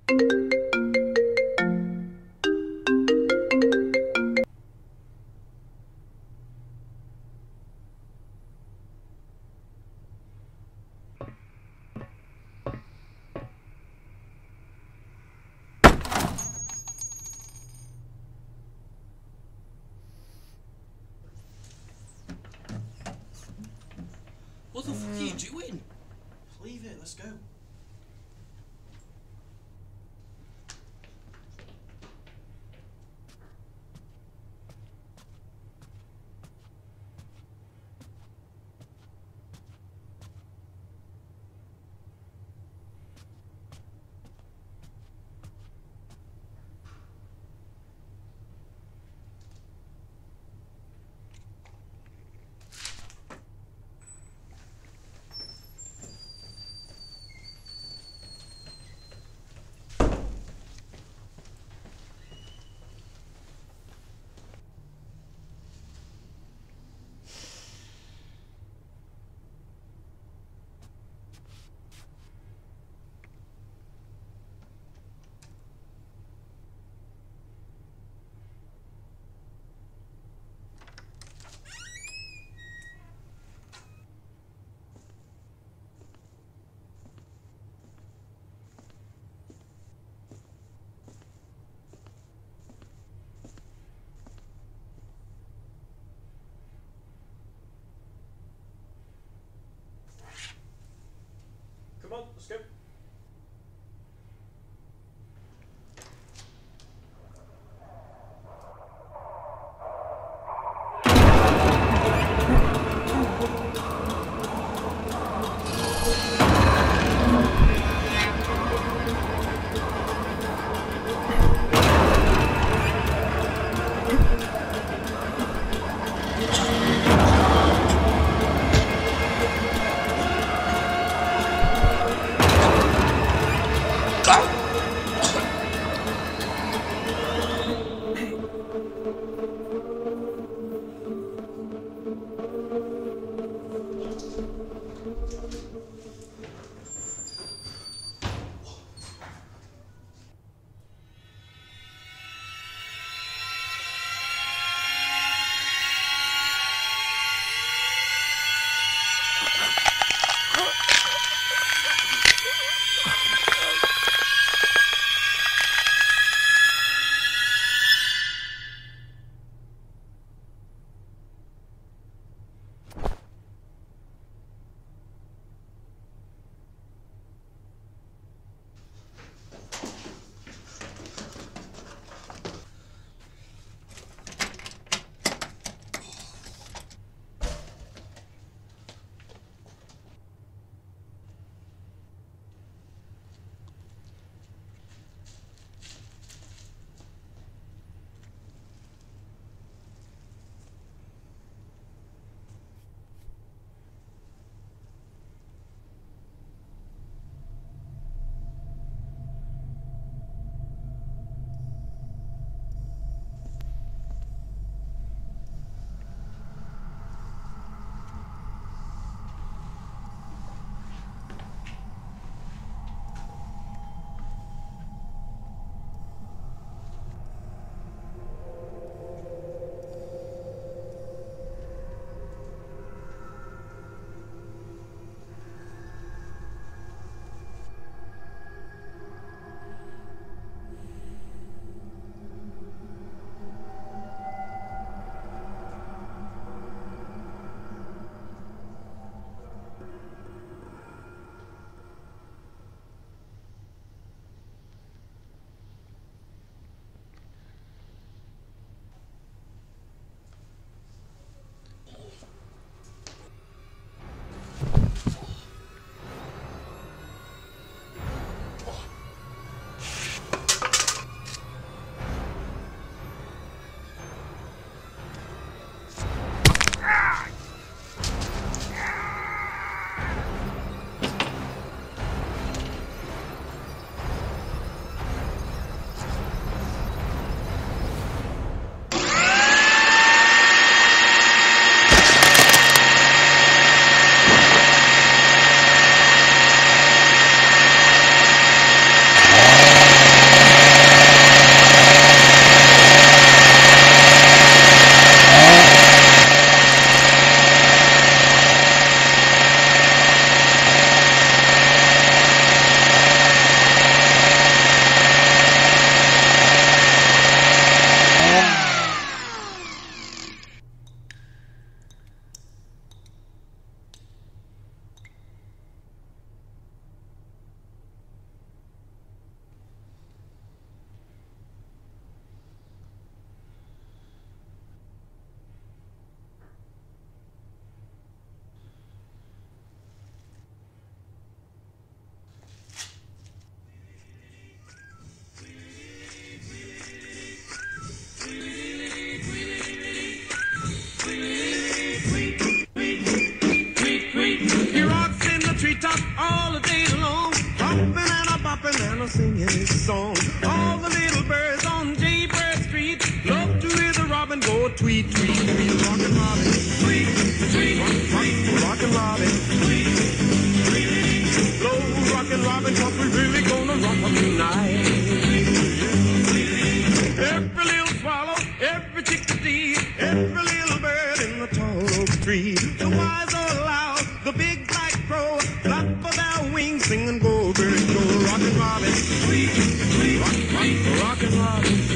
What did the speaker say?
What the fuck are you doing? Leave it, let's go. Come on, let's go. are singing this song. All the little birds on Jaybird Street love to hear the robin go tweet, tweet, tweet. Rockin' Robin, tweet, tweet, tweet. Rockin' Robin, tweet, tweet. Blow Rockin' Robin, 'cause we really gonna rock 'em tonight. Every little swallow, every chickadee, every little bird in the tall oak tree. The wise old loud, the big black crow, flap of their wings, sing and go, bird, go. Rockin' Robin, tweet, tweet, rock, rock, rockin' Robin.